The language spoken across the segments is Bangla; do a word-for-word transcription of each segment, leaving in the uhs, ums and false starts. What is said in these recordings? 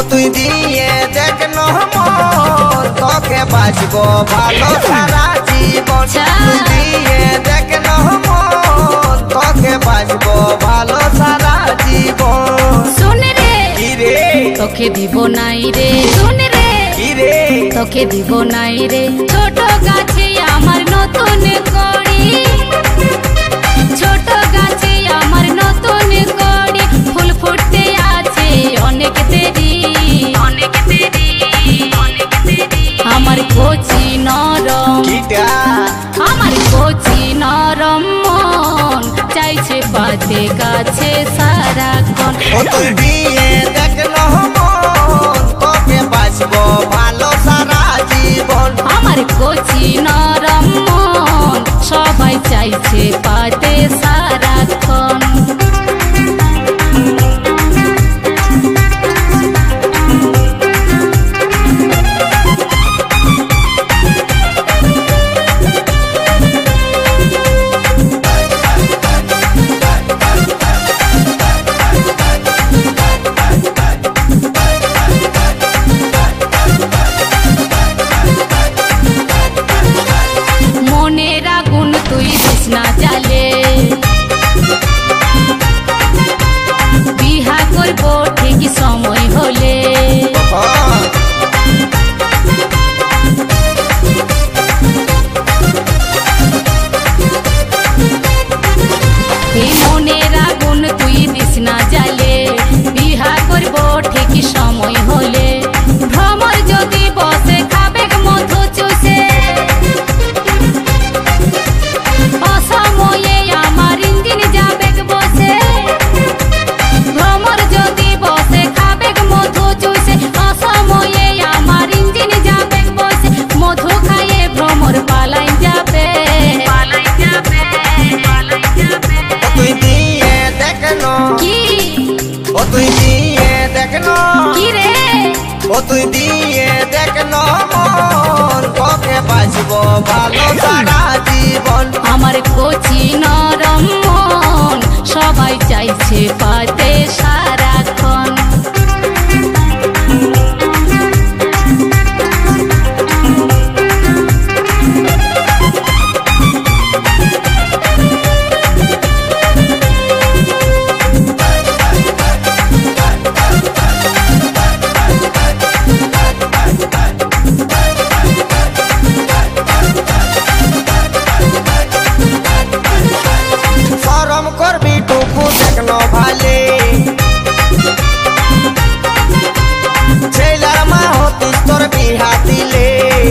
তুই দিয়ে দেখ নহমন তোকে বাঁচবো ভালো সারা জীবন। তুই দিয়ে দেখ নহমন তোকে বাঁচবো ভালো সারা জীবন। শুন রে কি রে তোকে দিব নাই রে, শুন রে কি রে তোকে দিব নাই রে। ছোট গাছে আমার নতুন কড়ি, ছোট গাছে আমার নতুন কড়ি, ফুল ফুটতে আছে অনেক দেরি, অনেক দেরি, অনেক দেরি। আমার কচি নরম, কিটা আমার কচি নরম মন চাইছে পাতে গাছে সারাক্ষণ। ও তুই দিয়ে দেখ নহমন তোকে বাঁচবো ভালো সারা জীবন। আমার কচি নরম মন সবাই চাইছে পাতে সারাক্ষণ। মনের আগুন তুই দিস না জ্বালে, বিহা করবো ঠিক সময় হলে। এই মনের আগুন তুই দিস না জ্বালে, বিহা করবো ঠিক সময় হলে। ভ্রমর যদি বসে খাবে মধু চুষে, অসময়ে আমার ইঞ্জিন যাবে বসে। ভ্রমর যদি বসে খাবে মধু চুষে, অসময়ে আমার ইঞ্জিন যাবে বসে। মধু খাইয়ে ভ্রমর পালাই যাবে, পালাই যাবে, পালাই যাবে। তুই দিয়ে দেখ ন কি ও তুই দিয়ে দেখ ন কি রে ও তুই দিয়ে দেখ নহমন তোকে বাঁচবো ভালো সারা জীবন। আমার কচি নরম মন সবাই চাইছে পাতে সারাক্ষণ। শরম করবি টুকু দেখ ন ভালে, ছেলার মা হতিস তোর বিহা দিলে।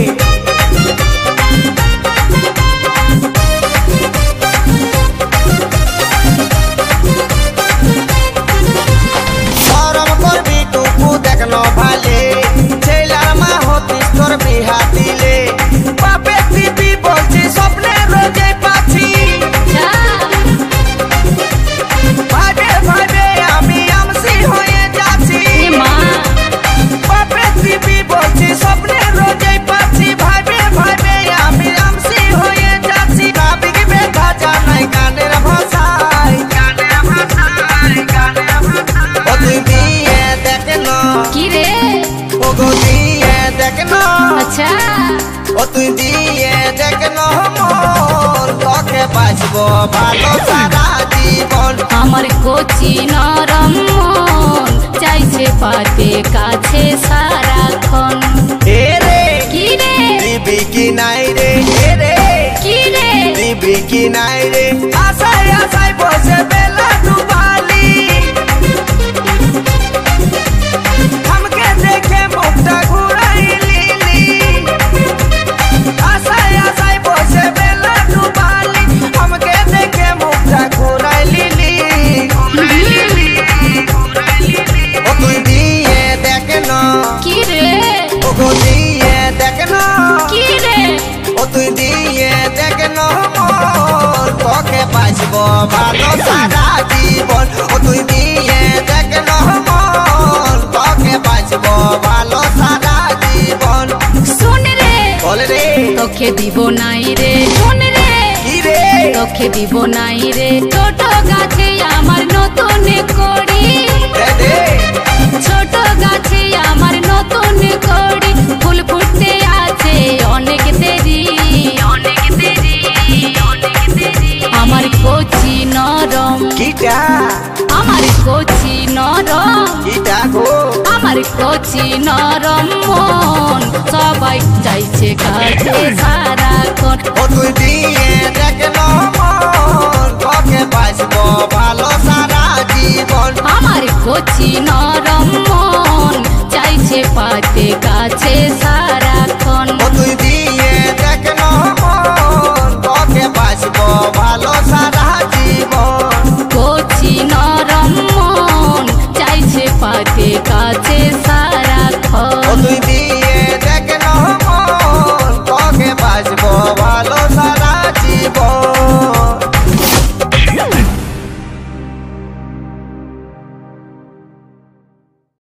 শরম করবি টুকু দেখ ন ভালে, ছেলার মা হতিস তোর বিহা দিলে। বাপে দিবি বলছি স্বপ্নে রোজে পাচ্ছি, ভাবে ভাবে আমি আমসি হয়ে যাচ্ছি। এ মা বাপে দিবি বলছি স্বপ্নে রোজে পাচ্ছি, ভাবে ভাবে আমি আমসি হয়ে যাচ্ছি। ভাবিক ব্যথা জানাই গানের ভাষায়, গানের ভাষায়, গানের ভাষায়। ও তুই দিয়ে দেখ ন কি রে ও গো দিয়ে দেখ ন আচ্ছা ও তুই দিয়ে দেখ নহমন তোকে বাঁচবো ভালো সারা জীবন। আমার কচি নরম মন চাইছে পাতে কাছে সারাক্ষণ। এ রে কি রে দিবি কি নাই রে, এ রে কি রে দিবি কি নাই রে। আশায় আশায় বসে বেলা ডুবালি, हमके देखे मुखटा घुराई लीली। आशाय आशाय बसे बेला डुबाली, हमके देखे मुखटा घुराई लीली। ও তুই দিয়ে দেখ ন কি রে ও গো দিয়ে দেখ ন কি রে ও তুই দিয়ে দেখ নহমন তোকে বাঁচবো ভালো সারা জীবন। ও তুই দিয়ে দেখ নহমন তোকে বাঁচবো ভালো সারা জীবন। শুন রে বল রে তোকে দিব নাই রে, শুন রে কি রে তোকে দিব নাই রে। ছোট গাছে আমার নতুন কড়ি, দে দে ছোট গাছে কচি নরম মন সবাই চাইছে কাছে সারাক্ষণ। ও তুই দিয়ে দেখলো মন তোকে বাঁচবো ভালো সারা জীবন। আমার কচি নরম মন চাইছে পাতে কাছে সারাক্ষণ। ও তুই দিয়ে দেখলো মন তোকে বাঁচবো ভালো সারা জীবন। কচি নরম মন চাইছে পাতে কাছে